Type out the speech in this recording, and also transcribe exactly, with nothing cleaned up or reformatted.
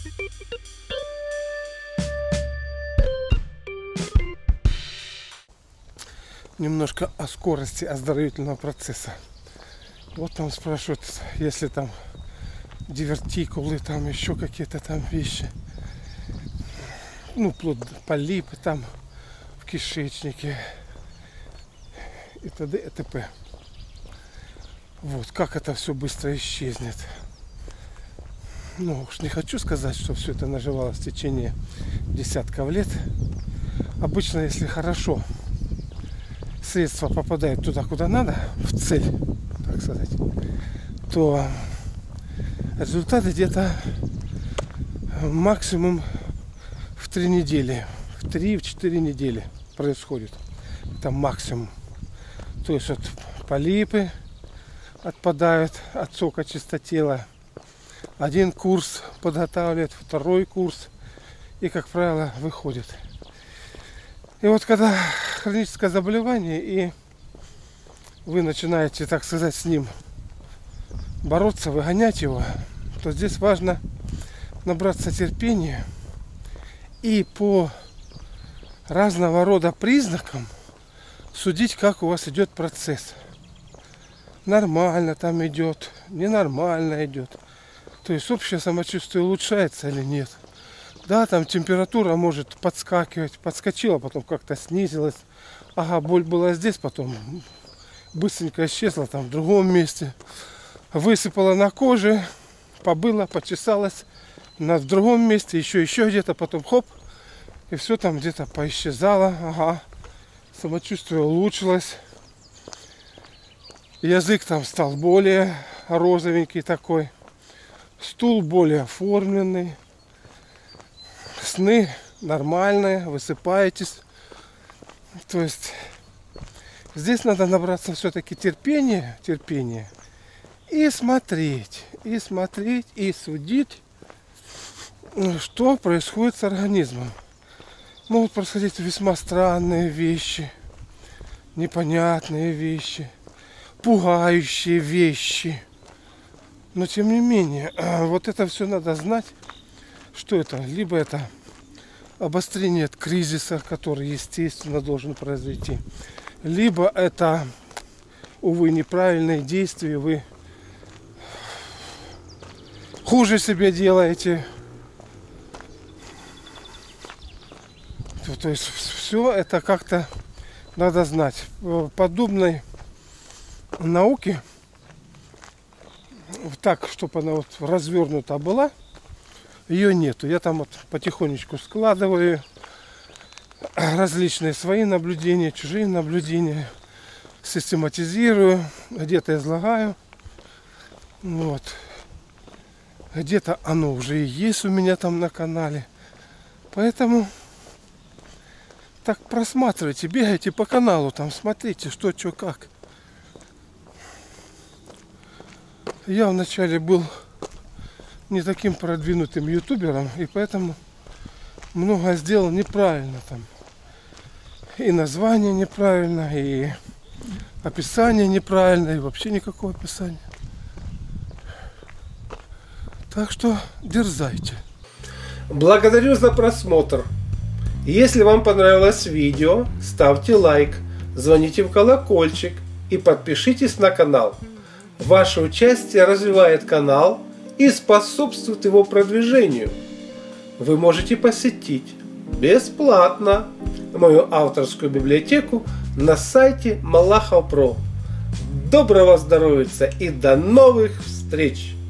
Немножко о скорости оздоровительного процесса. Вот там спрашивают, если там дивертикулы, там еще какие-то там вещи, ну, вплоть до полипы там в кишечнике и т.д. и т.п. Вот, как это все быстро исчезнет. Ну, уж не хочу сказать, что все это наживалось в течение десятков лет. Обычно, если хорошо средства попадают туда, куда надо, в цель, так сказать, то результаты где-то максимум в три недели, в три-четыре недели происходит. Это максимум. То есть вот полипы отпадают от сока чистотела. Один курс подготавливает, второй курс и, как правило, выходит. И вот когда хроническое заболевание, и вы начинаете, так сказать, с ним бороться, выгонять его, то здесь важно набраться терпения и по разного рода признакам судить, как у вас идет процесс. Нормально там идет, ненормально идет. То есть общее самочувствие улучшается или нет. Да, там температура может подскакивать, подскочила, потом как-то снизилась. Ага, боль была здесь, потом быстренько исчезла там в другом месте. Высыпала на коже, побыла, почесалась на в другом месте, еще еще где-то, потом хоп, и все там где-то поисчезало. Ага, самочувствие улучшилось. Язык там стал более розовенький такой. Стул более оформленный. Сны нормальные, высыпаетесь. То есть здесь надо набраться все-таки терпения, терпения и смотреть, и смотреть, и судить, что происходит с организмом. Могут происходить весьма странные вещи, непонятные вещи, пугающие вещи. Но тем не менее, вот это все надо знать, что это. Либо это обострение от кризиса, который, естественно, должен произойти. Либо это, увы, неправильные действия, вы хуже себе делаете. То, то есть все это как-то надо знать. Подобной науки, так, чтобы она вот развернута была, ее нету. Я там вот потихонечку складываю различные свои наблюдения, чужие наблюдения, систематизирую, где-то излагаю. Вот. Где-то оно уже и есть у меня там на канале. Поэтому так просматривайте, бегайте по каналу, там смотрите, что, что, как. Я вначале был не таким продвинутым ютубером, и поэтому много сделал неправильно там. И название неправильно, и описание неправильно, и вообще никакого описания. Так что дерзайте. Благодарю за просмотр. Если вам понравилось видео, ставьте лайк, звоните в колокольчик и подпишитесь на канал. Ваше участие развивает канал и способствует его продвижению. Вы можете посетить бесплатно мою авторскую библиотеку на сайте Малахов точка про. Доброго здоровья и до новых встреч!